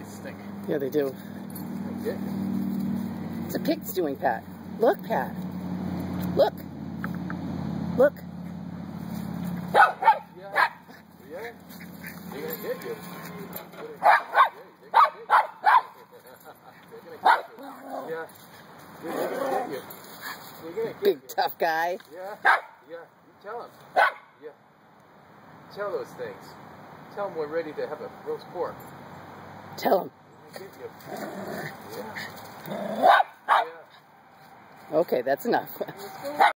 stink. Yeah, they do. It's a pig's doing, Pat. Look, Pat. Look. Look. Yeah. Yeah. They're gonna get you. Yeah. They're gonna get you. They're gonna get Big you. tough guy. Yeah. Yeah. You tell them. Yeah. Tell those things. Tell them we're ready to have a roast pork. Tell him. They're gonna get you. Yeah. Yeah. Okay, that's enough. Let's go.